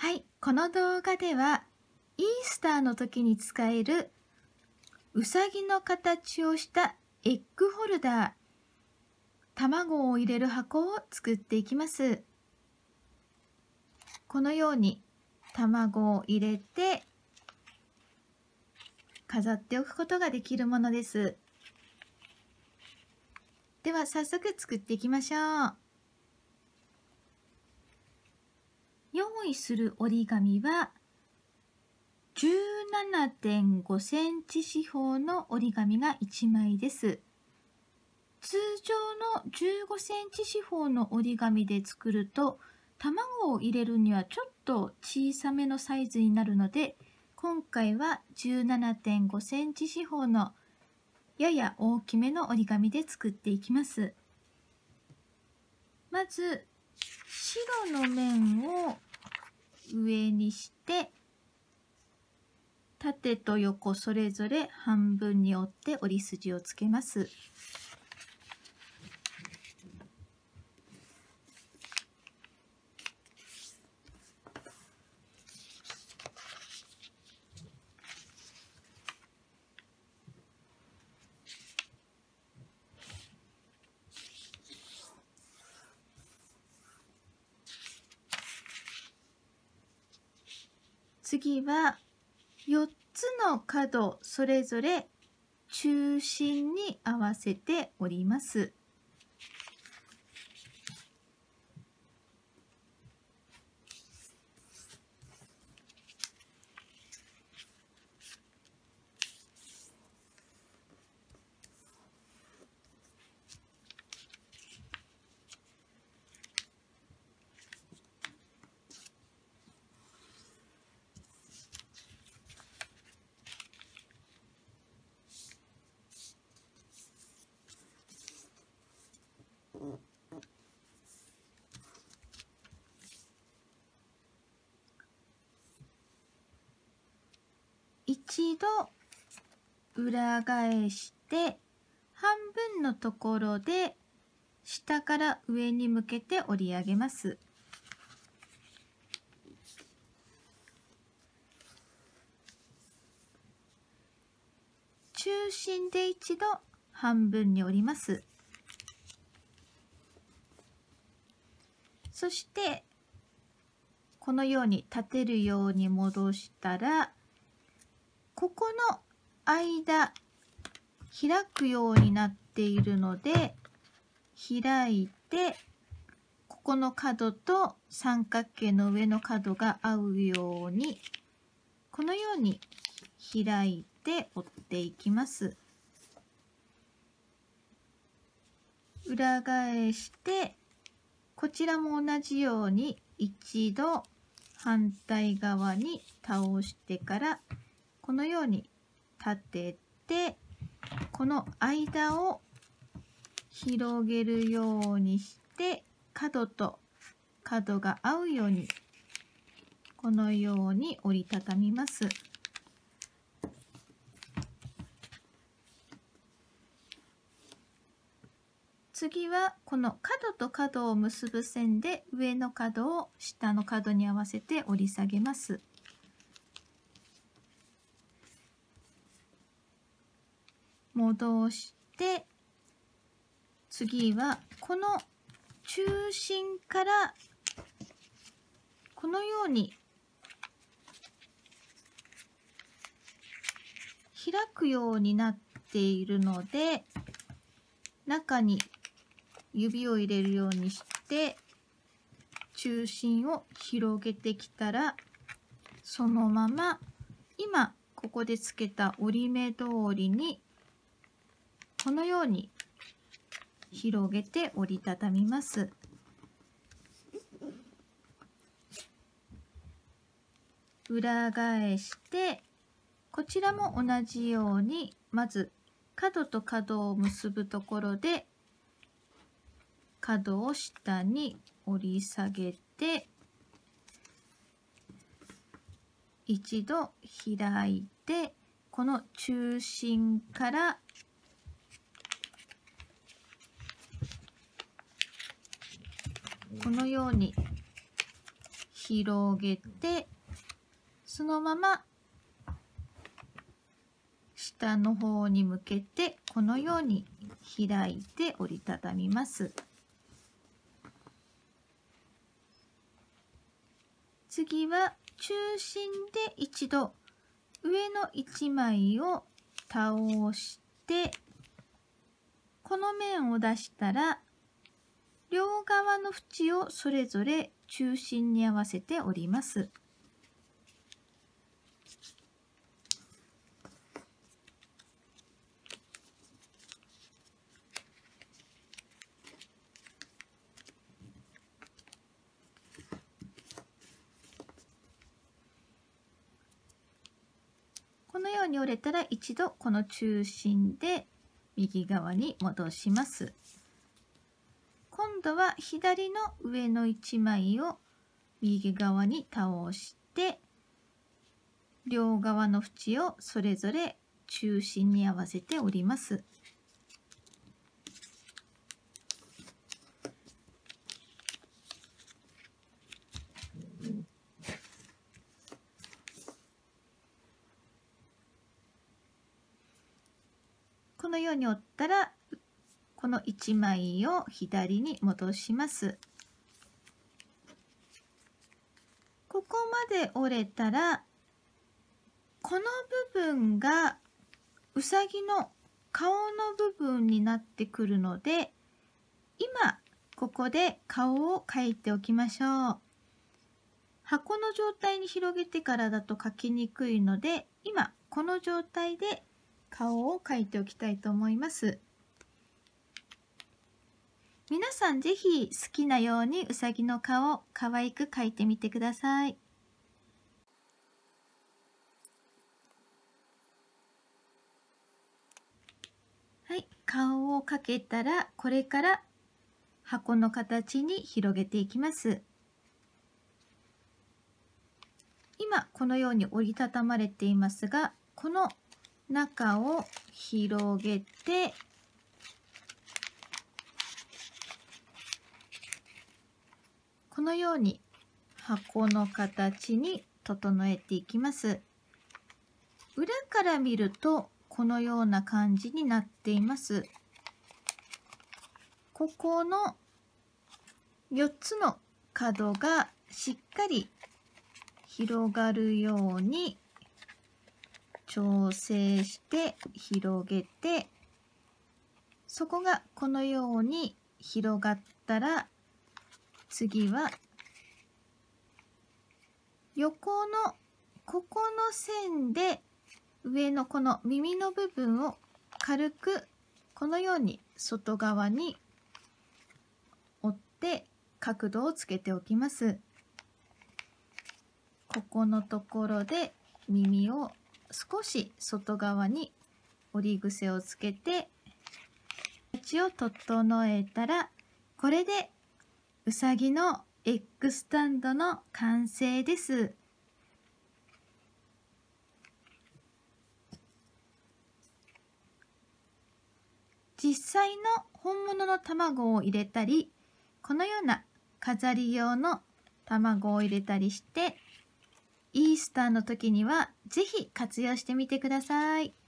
はい、この動画ではイースターの時に使えるうさぎの形をしたエッグホルダー、卵を入れる箱を作っていきます。このように卵を入れて飾っておくことができるものです。では早速作っていきましょう。用意する折り紙は 17.5 センチ四方の折り紙が1枚です。通常の15センチ四方の折り紙で作ると卵を入れるにはちょっと小さめのサイズになるので、今回は 17.5 センチ四方のやや大きめの折り紙で作っていきます。まず白の面を上にして縦と横それぞれ半分に折って折り筋をつけます。次は4つの角それぞれ中心に合わせて折ります。一度裏返して半分のところで下から上に向けて折り上げます。中心で一度半分に折ります。そしてこのように立てるように戻したら、ここの間開くようになっているので、開いてここの角と三角形の上の角が合うようにこのように開いて折っていきます。裏返してこちらも同じように一度反対側に倒してからこのように立てて、この間を広げるようにして角と角が合うようにこのように折りたたみます。次はこの角と角を結ぶ線で上の角を下の角に合わせて折り下げます。戻して次はこの中心からこのように開くようになっているので、中に指を入れるようにして中心を広げてきたら、そのまま今ここでつけた折り目通りにこのように広げて折りたたみます。裏返してこちらも同じようにまず角と角を結ぶところで角を下に折り下げて一度開いてこの中心からこのように広げて、そのまま下の方に向けてこのように開いて折りたたみます。次は中心で一度上の1枚を倒して、この面を出したら両側の縁をそれぞれ中心に合わせて折ります。このように折れたら一度この中心で右側に戻します。今度は左の上の1枚を右側に倒して、両側の縁をそれぞれ中心に合わせて折ります。このように折ったら、この1枚を左に戻します。ここまで折れたら、この部分がうさぎの顔の部分になってくるので、今ここで顔を描いておきましょう。箱の状態に広げてからだと描きにくいので、今この状態で顔を描いておきたいと思います。皆さんぜひ好きなようにうさぎの顔を可愛く描いてみてください。はい、顔を描けたら、これから箱の形に広げていきます。今このように折りたたまれていますが、この中を広げて、このように箱の形に整えていきます。裏から見るとこのような感じになっています。ここの4つの角がしっかり広がるように調整して広げて、そこがこのように広がったら、次は横のここの線で上のこの耳の部分を軽くこのように外側に折って角度をつけておきます。ここのところで耳を少し外側に折り癖をつけて形を整えたら、これでうさぎのエッグスタンドの完成です。実際の本物の卵を入れたり、このような飾り用の卵を入れたりして、イースターの時にはぜひ活用してみてください。